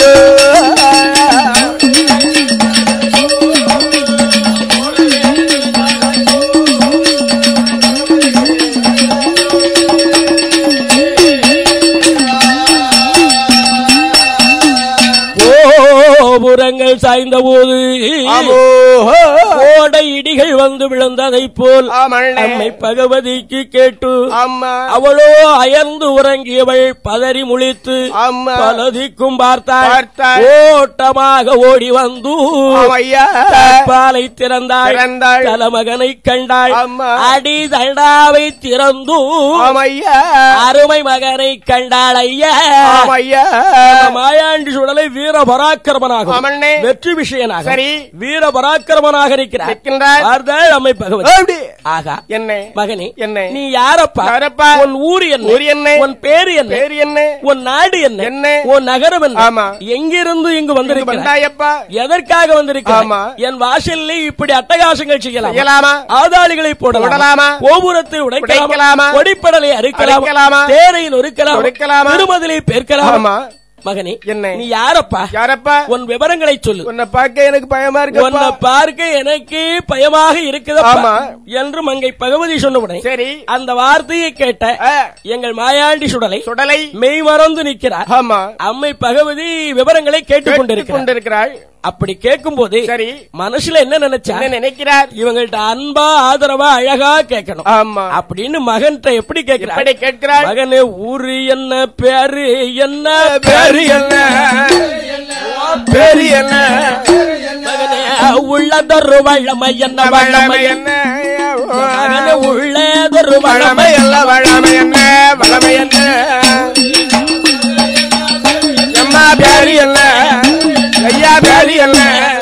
கோபுரங்கள் சாய்ந்த போது கோடை இடிகள் வந்து விழுந்ததை போல் அம்மை பகவதிக்கு கேட்டு அவளோ அயர்ந்து உறங்கியவள் பதறி முழித்து பலதிக்கும் பார்த்தாள். ஓட்டமாக ஓடி வந்து பாலை திறந்தாள். தலைமகனை கண்டாள். அடி தண்டாவை திறந்து அருமை மகனை கண்டாள். ஐயா மாயாண்டி சுடலை வீர பராக்கிரமனாக வெற்றி விஷயனாக வீர பராக்கிரமனாக இருக்கிறார். அம்மை பகவதி ஆகா என்ன மகனே என்ன நீ யாரப்பா? உன் ஊர் என்ன? உன் பேரு என்ன? உன் நாடு என்ன? உன் நகரம் என்ன? எங்கிருந்து இங்கு வந்திருக்கிறாய்? எதற்காக வந்திருக்கிறாய்? என் வாசலில் இப்படி அட்டகாசங்கள் செய்யலாமா? ஆதாளிகளை போடலாமா? கோபுரத்தை உடைக்கலாமா? கொடிப்படலை அறுக்கலாமா? தேரை நொறுக்கலாமா? திருமதிலை பேர்க்கலாமா? மகனே என்ன நீ யாரப்பா? யாரப்பா? உன் விவரங்களை சொல்லு. உன்னை பார்க்க எனக்கு பயமா இருக்கு. உன்னை பார்க்க எனக்கு பயமாக இருக்குதா என்று மங்கை பகவதி சொன்னவுடனே சரி அந்த வார்த்தையை கேட்ட எங்கள் மாயாண்டி சுடலை சுடலை மெய் மறந்து நிற்கிறார். ஆமா அம்மை பகவதி விவரங்களை கேட்டுக் கொண்டிருக்கிறாள். அப்படி கேட்கும் போது சரி மனசுல என்ன நினைச்சா நினைக்கிறார்? இவங்கள்ட்ட அன்பா ஆதரவா அழகா கேட்கணும். ஆமா அப்படின்னு மகன்கிட்ட எப்படி கேட்கிறார்? கேட்கிறார் மகனே ஊரு என்ன பேரு என்ன பேரு என்ன பேரு என்ன மகனே உள்ளதொரு வளமை என்ன வளமை என்ன மகனே உள்ளதொரு வளமை அல்ல வளமை என்ன வளமை என்ன எம்மா பேரு என்ன ஐயா பேரி அல்ல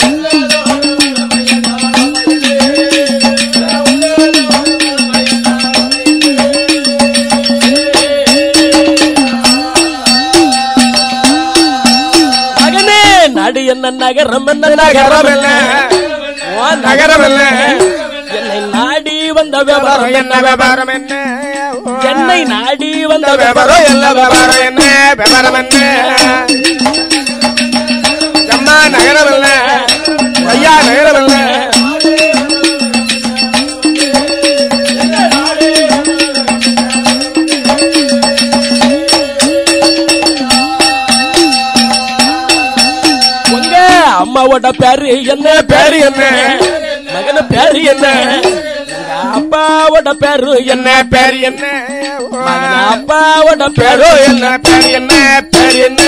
மகனே நாடு என்ன நகரம் என்ன நகரம் என்ன நகரம் என்ன என்னை நாடி வந்த வியாபாரம் என்ன வியாபாரம் என்ன என்னை நாடி வந்த வியாபாரம் என்ன வியாபாரம் என்ன வியாபாரம் என்ன நகரமல்ல ஐயா நகரமல்ல உங்க அம்மாவோட பேரு என்ன பேரு என்ன மகன பேரு என்ன அப்பாவோட பேரு என்ன பேரு என்ன மகன அப்பாவோட பேரு என்ன பேரு என்ன பேரு என்ன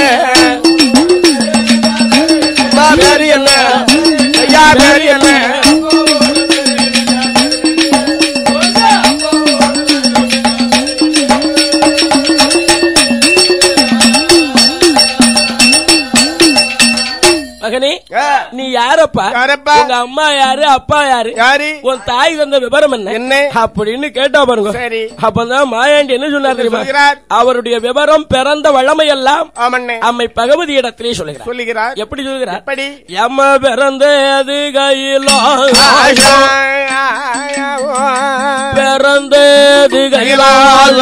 பேரு என்ன ஐயா பேரு என்ன மகனே நீ யாரப்பா? உங்க அம்மா யாரு? அப்பா யாரு? யாரு? உன் தாய் தந்த விவரம் என்ன என்ன அப்படின்னு கேட்டா பாருங்க. சரி அப்பதான் மாயாண்டி என்ன சொன்னார் தெரியுமா? அவருடைய விவரம் பிறந்த வளமை எல்லாம் அம்மை பகவதி இடத்திலே சொல்லுகிறார். சொல்லுகிறார் எப்படி சொல்லுகிறார்? எப்படி அம்மா பிறந்தது கையிலோ பிறந்தது கையிலோ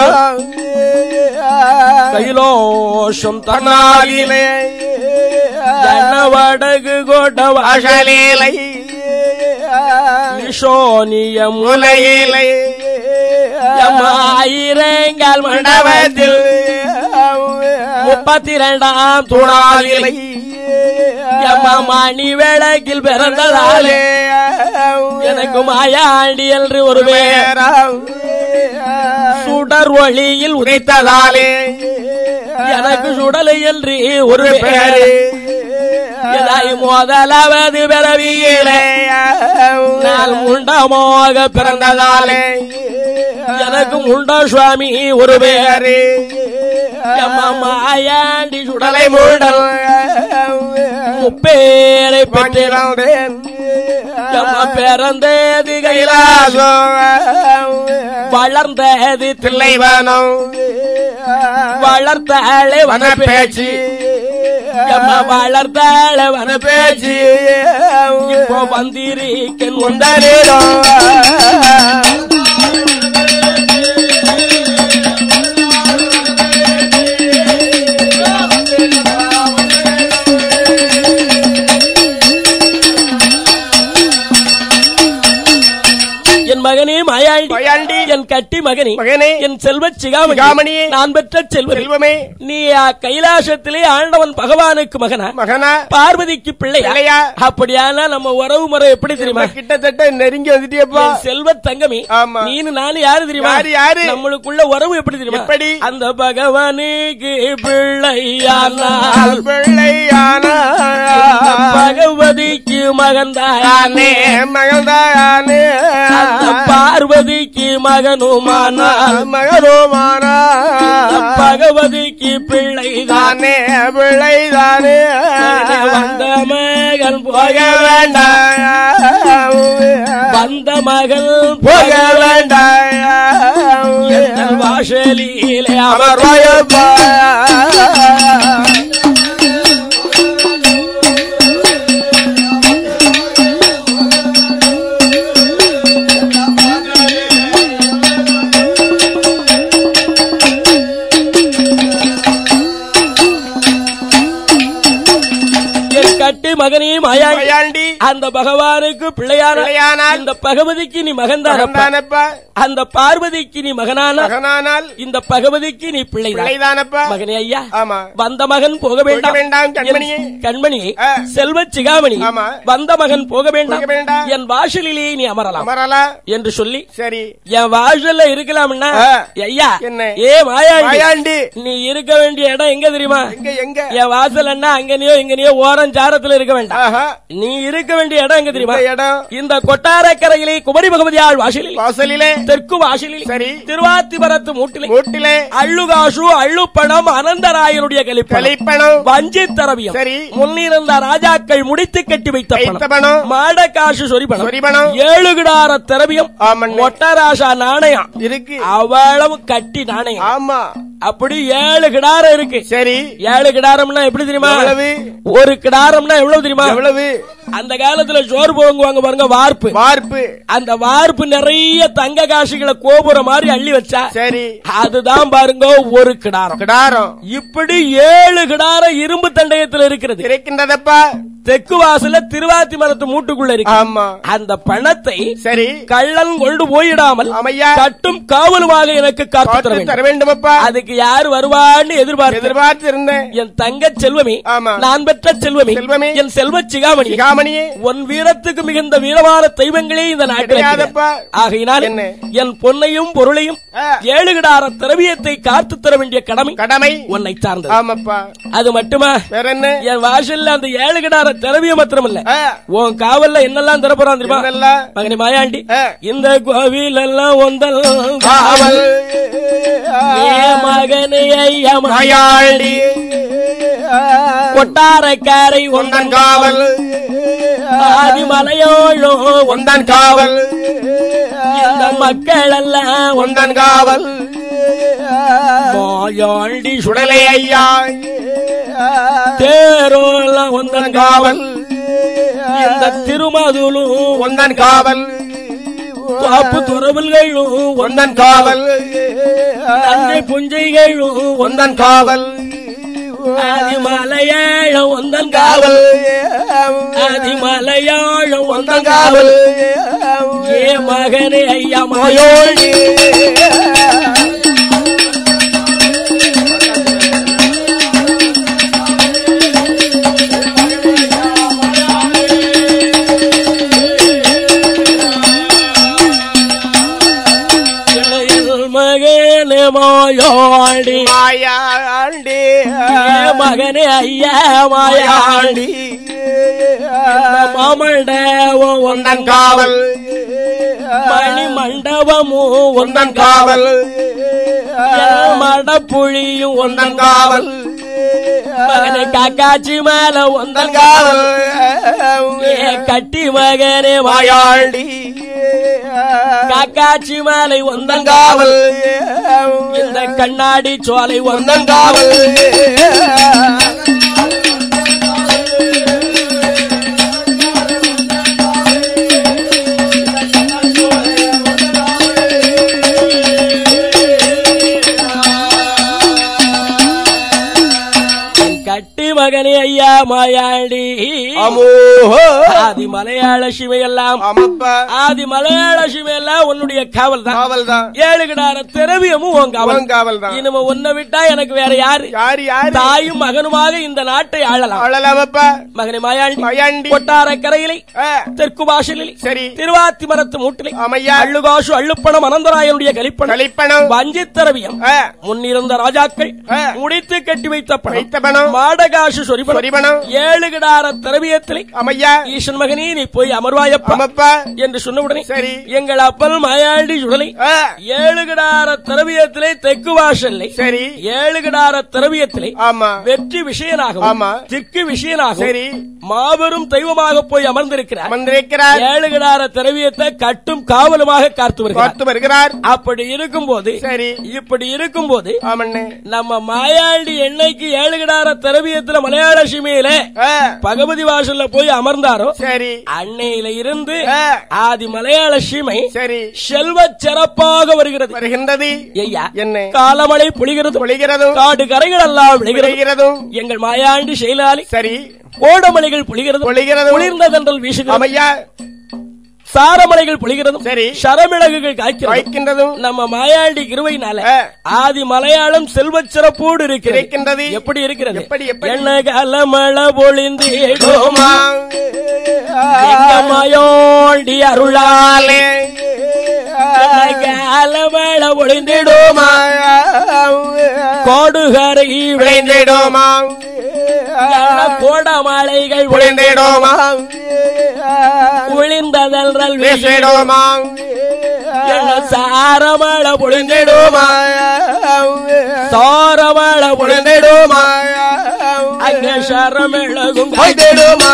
கையிலோஷம் தன்னாகிலே வடகு கோட்ட வாசலிலை சோனிய முலையிலை ஆயிரங்கால் மண்டபத்தில் முப்பத்தி இரண்டாம் துணாவிலை மணி விளக்கில் பிறந்ததாலே எனக்கு மாயாண்டி என்று ஒரு பேர் சுடர் ஒளியில் உதைத்ததாலே எனக்கு சுடலை என்று ஒரு பேரு முதலாவது பிறவியிலே நான் முண்டமாக பிறந்ததாலே எனக்கு முண்ட சுவாமி ஒரு பேரு மாயாண்டி சுடலை மூடல் முப்பேரை பெற்றிருந்தேன் பிறந்தது கைலாசம் வளர்ந்தது தில்லைவனம் வளர்த்தாளே வன பேச்சு வளர்த்தாளே வன பேச்சு இப்போ வந்திருக்கேன் முந்தரேரம் என் மகனே மாயாண்டி என் கட்டி மகனே மகனே என் செல்வ சிகாமணியே நான் பெற்ற செல்வமே நீ கைலாசத்திலே ஆண்டவன் பகவானுக்கு மகனா மகனா பார்வதிக்கு பிள்ளையா அப்படியானா நம்ம உறவு முறை எப்படி தெரியுமா கிட்டத்தட்ட நெருங்கி வந்துட்டியப்பா செல்வ தங்கமே நீனு நானும் யாரு தெரியுமா யாரு நம்மளுக்குள்ள உறவு எப்படி தெரியுமா எப்படி அந்த பகவானுக்கு பிள்ளையானால் பிள்ளையானால் பகவதிக்கு மகன்தானே மகன்தானே பார்வதிக்கு மகனுமானா மகனுமானா பகவதிக்கு பிள்ளைதானே பிள்ளைதானே வந்த மகன் போக வேண்டாம் வந்த மகள் போக வேண்டாம் வாசலிலே அமர்வாயப்பா கட்டி மகனே மாயாண்டி அந்த பகவானுக்கு பிள்ளையான இந்த பகவதிக்கு நீ மகன்தானப்பா அந்த பார்வதிக்கு நீ மகனானால் இந்த பகவதிக்கு நீ பிள்ளைதானப்பா மகனே ஐயா வந்த மகன் போக வேண்டாம் கண்மணியே செல்வ சிகாமணி வந்த மகன் போக வேண்டாம் என் வாசலிலே நீ அமரலாம் என்று சொல்லி சரி என் வாசல்ல இருக்கலாம்னா ஐயா ஏ மாயாண்டி நீ இருக்க வேண்டிய இடம் எங்க தெரியுமா என் வாசல் என்ன அங்கனையோ இங்கனையோ ஓரம் சாரத்துல இருக்க வேண்டாம் நீ இருக்க வேண்டிய இடம் எங்க தெரியுமா இடம் இந்த கொட்டாரக்கரையிலே குமரி பகவதியாள் வாசலில் வாசலிலே தெற்கு வாசலில் சரி திருவாத்திபரத்து மூட்டிலே மூட்டிலே அள்ளுகாசு அள்ளுப்பணம் அனந்தராயனுடைய கலிப்பணம் வஞ்சி தரவியம் சரி முன்னிருந்த ராஜாக்கள் முடித்து கட்டி வைத்த பணம் மாடகாசு சொரிபணம் சொரிபணம் ஏழு கிடார திரவியம் ஒட்டராசா நாணயம் இருக்கு அவ்வளவு கட்டி நாணயம் ஆமா அப்படி ஏழு கிடாரம் இருக்கு சரி ஏழு கிடாரம்னா எப்படி தெரியுமா ஒரு கிடாரம்னா எவ்வளவு தெரியுமா எவ்வளவு அந்த காலத்துல சோறு போங்குவாங்க பாருங்க வார்ப்பு வார்ப்பு அந்த வார்ப்பு நிறைய தங்க காசுகளை கோபுரம் மாதிரி அள்ளி வச்சா சரி அதுதான் பாருங்க ஒரு கிடாரம் கிடாரம் இப்படி ஏழு கிடாரம் இரும்பு தண்டயத்தில் இருக்கிறது இருக்கின்றதப்பா தெற்கு வாசல திருவாத்தி மரத்து மூட்டுக்குள்ள இருக்கு ஆமா அந்த பணத்தை சரி கள்ளன் கொண்டு போயிடாமல் கட்டும் காவலுமாக எனக்கு காத்து தர வேண்டும் அப்பா அதுக்கு யாரு வருவான்னு எதிர்பார்த்து எதிர்பார்த்து இருந்தேன் என் தங்க செல்வமே நான் பெற்ற செல்வமே செல்வமே என் செல்வ சிகாமணி சிகாமணியே உன் வீரத்துக்கு மிகுந்த வீரமான தெய்வங்களே இந்த நாட்டில் ஆகையினால் என் பொன்னையும் பொருளையும் ஏழு கிடார திரவியத்தை காத்து தர வேண்டிய கடமை கடமை உன்னை சார்ந்தது ஆமாப்பா அது மட்டுமா வேற என்ன என் வாசல்ல அந்த ஏழு கிடார திரவியம் மாத்திரம் இல்ல உன் காவல்ல என்னெல்லாம் தரப்போறான் தெரியுமா மகனே மாயாண்டி இந்த கோவில் எல்லாம் ஒந்தல் காவல் மகனே ஐயா மாயாண்டி கொட்டாரக்காரை ஒந்தன் காவல் ஆதிமலையோழோ ஒந்தன் காவல் இந்த மக்கள் எல்லாம் ஒந்தன் காவல் மாயாண்டி சுடலை ஐயா தேரோலாம் ஒந்தன் காவல் இந்த திருமதுலும் ஒந்தன் காவல் காப்பு துறவல்களும் ஒந்தன் காவல் நன்மை புஞ்சைகளும் ஒந்தன் காவல் ஆதிமலையாழம் ஒந்தன் காவல் ஆதிமலையாழம் ஒந்தன் காவல் ஏ மகனே ஐயா மாயோண்டி மாயாண்டி மாயாண்டி மகனே ஐயா மாயாண்டி மாமண்டபம் ஒந்தன் காவல் மணி மண்டபமும் ஒந்தன் காவல் மடப்புழியும் ஒந்தன் காவல் மகனே காக்காச்சி மேல ஒந்தன் காவல் கட்டி மகனே மாயாண்டி காக்காச்சி மாலை ஒந்தன் காவல் இந்த கண்ணாடி சோலை ஒந்தன் காவல் கட்டி மகனே ஐயா மாயாண்டி ஆதி மலையாள சிவையெல்லாம் ஆதி மலையாள சிவையெல்லாம் உன்னுடைய காவல் தான் காவல் தான் ஏழு கிடார திரவியமும் உன் காவல் காவல் தான். இனிமே உன்னை விட்டா எனக்கு வேற யாரு யாரு யாரு தாயும் மகனுமாக இந்த நாட்டை ஆளலாம் ஆளலாமப்பா. மகனை மாயாண்டி மாயாண்டி கொட்டார கரையிலை தெற்கு வாசலில் சரி திருவாத்தி மரத்து மூட்டிலை அமையா அள்ளுகாசு அள்ளுப்பணம் அனந்தராயனுடைய கலிப்பணம் கலிப்பணம் வஞ்சித்தரவியம் முன்னிருந்த ராஜாக்கள் முடித்து கட்டி வைத்த பணம் மாடகாசு சொரிபணம் ஏழு கிடார திரவியத்திலே அமையா ஈசன் மகனே நீ போய் அமர்வாயப்பா என்று சொன்னவுடனே சரி எங்கள் அப்பல் மாயாண்டி சுடலை ஏழு கிடார திரவியத்திலே தெற்கு வாசல்லை சரி ஏழு கிடார திரவியத்திலே ஆமா வெற்றி விஷயனாக ஆமா திக்கு விஷயனாக சரி மாபெரும் தெய்வமாக போய் அமர்ந்திருக்கிறார் அமர்ந்திருக்கிறார் ஏழு கிடார திரவியத்தை கட்டும் காவலுமாக காத்து வருகிறார் வருகிறார். அப்படி இருக்கும் போது சரி இப்படி இருக்கும் போது நம்ம மாயாண்டி என்னைக்கு ஏழு கிடார திரவியத்துல மலையாள சீமையில பகவதி வாசல்ல போய் அமர்ந்தாரோ சரி அன்னையில இருந்து ஆதி மலையாள சீமை சரி செல்வ சிறப்பாக வருகிறது வருகின்றது. ஐயா என்ன காலமழை பொழிகிறது பொழிகிறது காடு கரைகள் எல்லாம் விளைகிறது எங்கள் மாயாண்டி செயலாளி சரி கோடமலைகள் பொழிகிறது பொழிகிறது குளிர்ந்த தென்றல் வீசுகிறது சாரமலைகள் பொழிகிறதும் சரி சரமிளகுகள் காய்க்கின்றதும் நம்ம மாயாண்டி கிருபையினால ஆதி மலையாளம் செல்வச் சிறப்போடு இருக்கின்றது. எப்படி இருக்கிறது என்ன காலமழை பொழிந்தேடோமா மாயாண்டி அருளாலே காலமழை பொழிந்திடுமா கோடுகரை விளைந்திடுமா கோடமலைகள் விளைந்திடுமா குளிர்ந்ததல் வீசிடுமா சாரமழை பொழிந்திடுமா சாரமழை பொழிந்திடுமா அங்கே சரமிளகும் காய்ந்திடுமா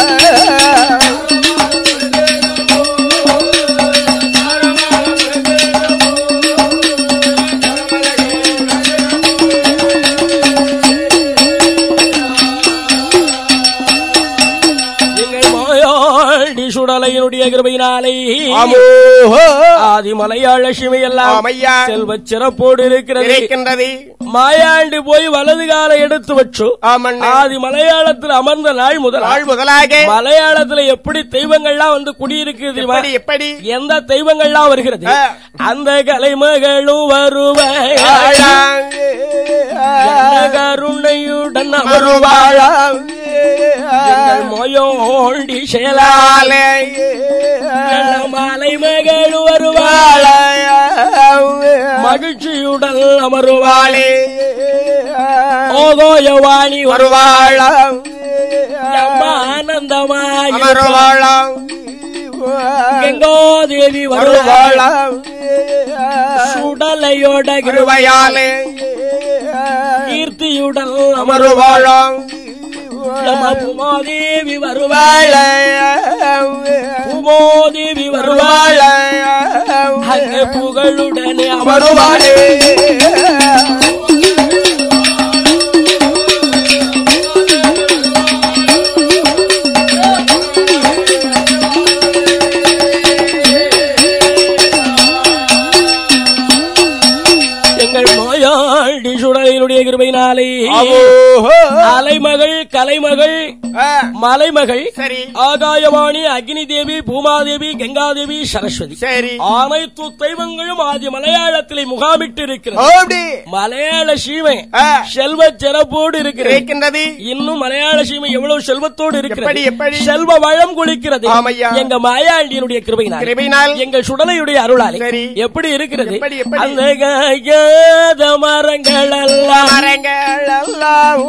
சுடலையினுடைய கிருபையினாலே ஆதி மலையாள சிவையெல்லாம் செல்வ சிறப்போடு இருக்கிறது. மாயாண்டி போய் வலது கால எடுத்து வச்சு ஆதி மலையாளத்தில் அமர்ந்த நாள் முதல் நாள் முதலாக மலையாளத்துல எப்படி தெய்வங்கள்லாம் வந்து குடியிருக்கிறது எப்படி எந்த தெய்வங்கள்லாம் வருகிறது அந்த கலைமகளும் வருவாள் கருணையுடன் அமருவாளா மோயோண்டி செயலாலே மாலை மகள் வருவாள மகிழ்ச்சியுடன் அமருவாளே ஓகோயவாணி வருவாள ஆனந்தமாய் வருவாள கங்கோதேவி வருவாள சுடலையோட கிருபையாலே கீர்த்தியுடன் அமருவாள உமாதேவி வருவாள் உமோதேவி வருவாள் அங்கே புகழுடனே அமருவாளே சுடலையினுடைய கிருபையினாலே அலைமகள் கலைமகள் மலைமகள் சரி ஆகாயவாணி அக்னி தேவி பூமாதேவி கங்காதேவி சரஸ்வதி சரி அனைத்து தெய்வங்களும் ஆதி மலையாளத்திலே முகாமிட்டு இருக்கிறது. மலையாள சீமை செல்வ சிறப்போடு இருக்கிறது. இன்னும் மலையாள சீமை எவ்வளவு செல்வத்தோடு இருக்கிறது செல்வ வளம் குளிக்கிறது எங்க மாயாண்டியனுடைய கிருபையினால் எங்கள் சுடலையுடைய அருளாலே எப்படி இருக்கிறது அந்த மரங்கள் எல்லாம் மரங்கள் எல்லாம்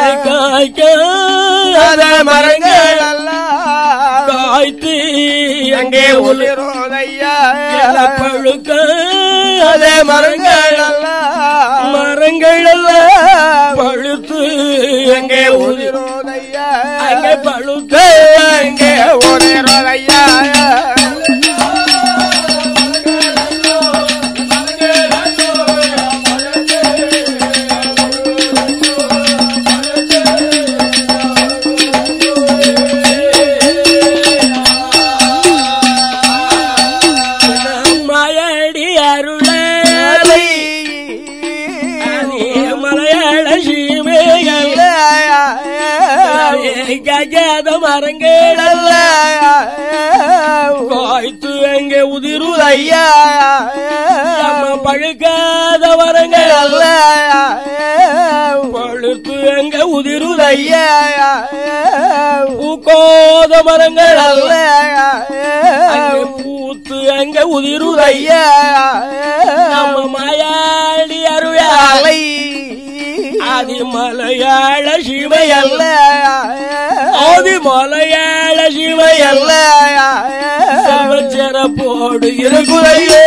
மரங்கள் எல்லாம் காய்த்து அங்கே உளிரோதையா பழுக்க அதே மரங்கள் எல்லாம் மரங்கள் எல்லாம் பழுத்து அங்கே உளிரோதையா அங்கே பழுக்க அங்கே உளிரோதையா காய்க்காத மரங்கள் அல்ல காய்த்து எங்கே உதிருதையா பழுக்காத மரங்கள் அல்ல பழுத்து எங்க உதிருதையா பூக்கோத மரங்கள் அல்ல பூத்து எங்க உதிருதையா நம்ம மாயாடி அருளாலை ஆதி மலையாள சிவையல்ல ஆதி மலையாள சிவையல்ல செல்வச்சிறப்போடு இருக்குதையோ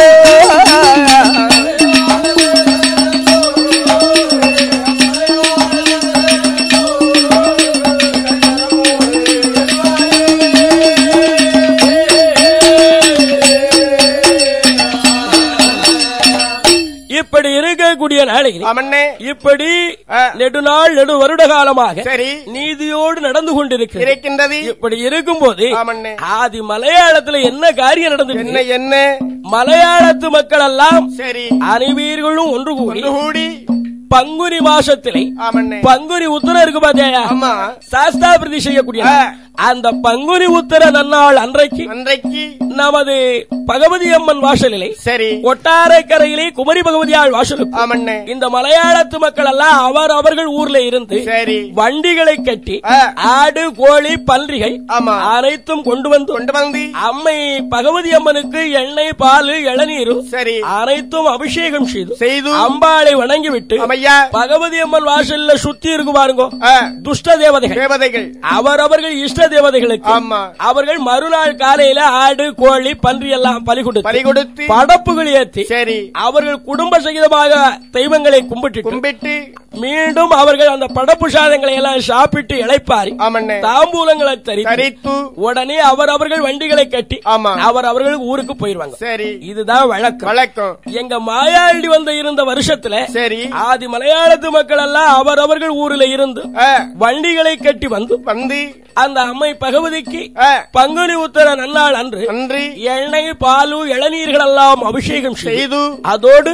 இப்படி இருக்கக்கூடிய நாளையில் இப்படி நெடுநாள் நெடு வருட காலமாக சரி நீதியோடு நடந்து கொண்டிருக்கிறது. இப்படி இருக்கும் போது ஆதி மலையாளத்துல என்ன காரியம் நடந்தது? என்ன என்ன மலையாளத்து மக்கள் எல்லாம் சரி அனைவர்களும் ஒன்று கூடி கூடி பங்குனி மாசத்திலே பங்குனி உத்தரம் இருக்கு பாத்தியா சாஸ்தா பிரதி செய்யக்கூடிய அந்த பங்குனி உத்தர நன்னாள் அன்றைக்கு அன்றைக்கு நமது பகவதி அம்மன் வாசலிலே சரி கொட்டாரக்கரையிலே குமரி பகவதியாள் வாசலுக்கு இந்த மலையாளத்து மக்கள் எல்லாம் அவர் அவர்கள் ஊர்ல இருந்து சரி வண்டிகளை கட்டி ஆடு கோழி பன்றிகள் அனைத்தும் கொண்டு வந்து கொண்டு வந்து அம்மை பகவதி அம்மனுக்கு எண்ணெய் பால் இளநீரும் சரி அனைத்தும் அபிஷேகம் செய்து செய்து அம்பாளை வணங்கிவிட்டு பகவதி அம்மன் வாசல்ல சுத்தி இருக்கு பாருங்க துஷ்ட தேவதைகள் தேவதைகள் அவர் அவர்கள் இஷ்ட தேவதைகளுக்கு அவர்கள் மறுநாள் காலையில ஆடு கோழி பன்றி எல்லாம் பலி கொடுத்து பலி கொடுத்து படப்புகள் ஏற்றி சரி அவர்கள் குடும்ப சகிதமாக தெய்வங்களை கும்பிட்டு கும்பிட்டு மீண்டும் அவர்கள் அந்த படப்பு சாதங்களை எல்லாம் சாப்பிட்டு இளைப்பாரி தாம்பூலங்களை தரித்து உடனே அவர் அவர்கள் வண்டிகளை கட்டி அவர் அவர்கள் ஊருக்கு போயிருவாங்க. சரி இதுதான் வழக்கம் வழக்கம். எங்க மாயாண்டி வந்த இருந்த வருஷத்துல சரி ஆதி மலையாளத்து மக்கள் எல்லாம் அவர் அவர்கள் ஊரில் இருந்து வண்டிகளை கட்டி வந்து வந்து அந்த அம்மை பகவதிக்கு பங்குனி உத்தர நன்னாள் அன்று அன்று எண்ணெய் பாலு இளநீர்கள் எல்லாம் அபிஷேகம் செய்து அதோடு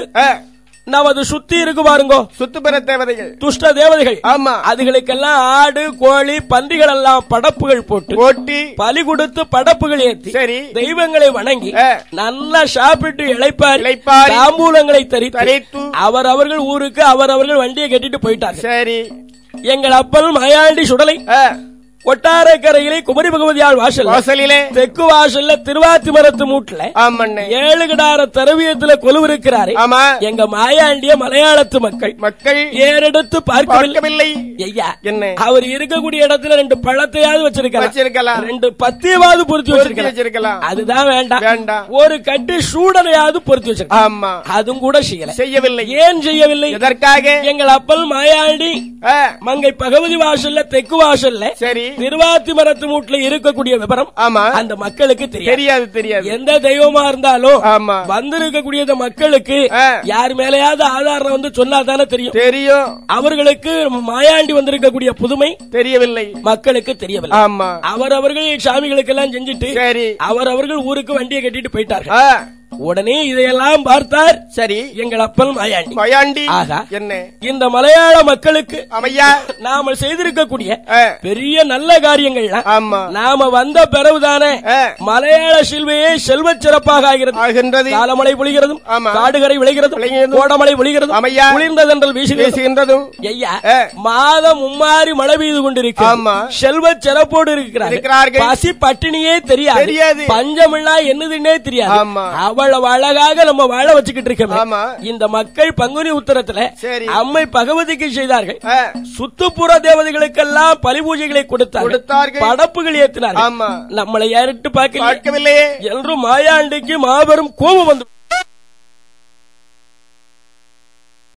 நமது சுத்தி இருக்கு பாருங்க சுத்துப்புற தேவதைகள் துஷ்ட தேவதைகள் ஆமா அதுகளுக்கெல்லாம் ஆடு கோழி பன்றிகள் எல்லாம் படப்புகள் போட்டு போட்டி பலி கொடுத்து படப்புகள் ஏற்றி சரி தெய்வங்களை வணங்கி நல்லா சாப்பிட்டு இளைப்பாரி தாம்பூலங்களை தரித்து அவர் அவர்கள் ஊருக்கு அவர் அவர்கள் வண்டியை கட்டிட்டு போயிட்டார். சரி எங்கள் அப்பன் மாயாண்டி சுடலை கொட்டாரக்கரையிலே குமரி பகவதியாள் வாசல் வாசலிலே தெற்கு வாசல்ல திருவாத்தி மரத்து மூட்டுல ஏழு கிடார தரவியத்துல கொலுவிருக்கிறாரு. ஆமா எங்க மாயாண்டிய மலையாளத்து மக்கள் மக்கள் ஏறெடுத்து பார்க்கவில்லை. ஐயா என்ன அவர் இருக்கக்கூடிய இடத்துல ரெண்டு பழத்தையாவது வச்சிருக்கலாம் வச்சிருக்கலாம் ரெண்டு பத்தியவாவது பொருத்தி வச்சிருக்கலாம் வச்சிருக்கலாம் அதுதான் வேண்டாம் வேண்டாம் ஒரு கட்டு சூடனையாவது பொருத்தி வச்சிருக்கலாம். ஆமா அதுவும் கூட செய்யல செய்யவில்லை. ஏன் செய்யவில்லை? எதற்காக? எங்கள் அப்பல் மாயாண்டி மங்கை பகவதி வாசல்ல தெற்கு வாசல்ல சரி திருவாத்தி மரத்து மூட்டுல இருக்கக்கூடிய விவரம் அந்த மக்களுக்கு தெரியாது தெரியாது. எந்த தெய்வமா இருந்தாலும் வந்திருக்கக்கூடிய மக்களுக்கு யார் மேலேயாவது ஆதாரம் வந்து சொன்னா தானே தெரியும் தெரியும். அவர்களுக்கு மாயாண்டி வந்திருக்கக்கூடிய புதுமை தெரியவில்லை மக்களுக்கு தெரியவில்லை. ஆமா அவர் அவர்கள் சாமிகளுக்கு எல்லாம் செஞ்சுட்டு சரி அவர் அவர்கள் ஊருக்கு வண்டியை கட்டிட்டு போயிட்டார்கள். உடனே இதையெல்லாம் பார்த்தார் சரி எங்கள் அப்பன் மாயாண்டி மாயாண்டி ஆகா என்ன இந்த மலையாள மக்களுக்கு அமையா நாம செய்திருக்கக்கூடிய பெரிய நல்ல காரியங்கள் நாம வந்த பிறகுதானே மலையாள சில்வையே செல்வ சிறப்பாக ஆகிறது. காலமழை பொழிகிறதும் காடுகரை விளைகிறதும் கோடமழை பொழிகிறதும் அமையா குளிர்ந்ததென்றல் வீசுகின்றதும் ஐயா மாதம் மும்மாறி மழை பெய்து கொண்டிருக்கிறது. செல்வ சிறப்போடு இருக்கிறார்கள். பசி பட்டினியே தெரியாது பஞ்சமில்லா என்னதுன்னே தெரியாது. அவ்வளவு அழகாக நம்ம வாழ வச்சுக்கிட்டு இருக்கோம். இந்த மக்கள் பங்குனி உத்தரத்துல அம்மை பகவதிக்கு செய்தார்கள். சுத்துப்புற தேவதைகளுக்கெல்லாம் பலி பூஜைகளை கொடுத்தார்கள் படப்புகள் ஏற்றினார்கள். நம்மளை யாரிட்டு பார்க்கவில்லையே என்று மாயாண்டிக்கு மாபெரும் கோபம் வந்து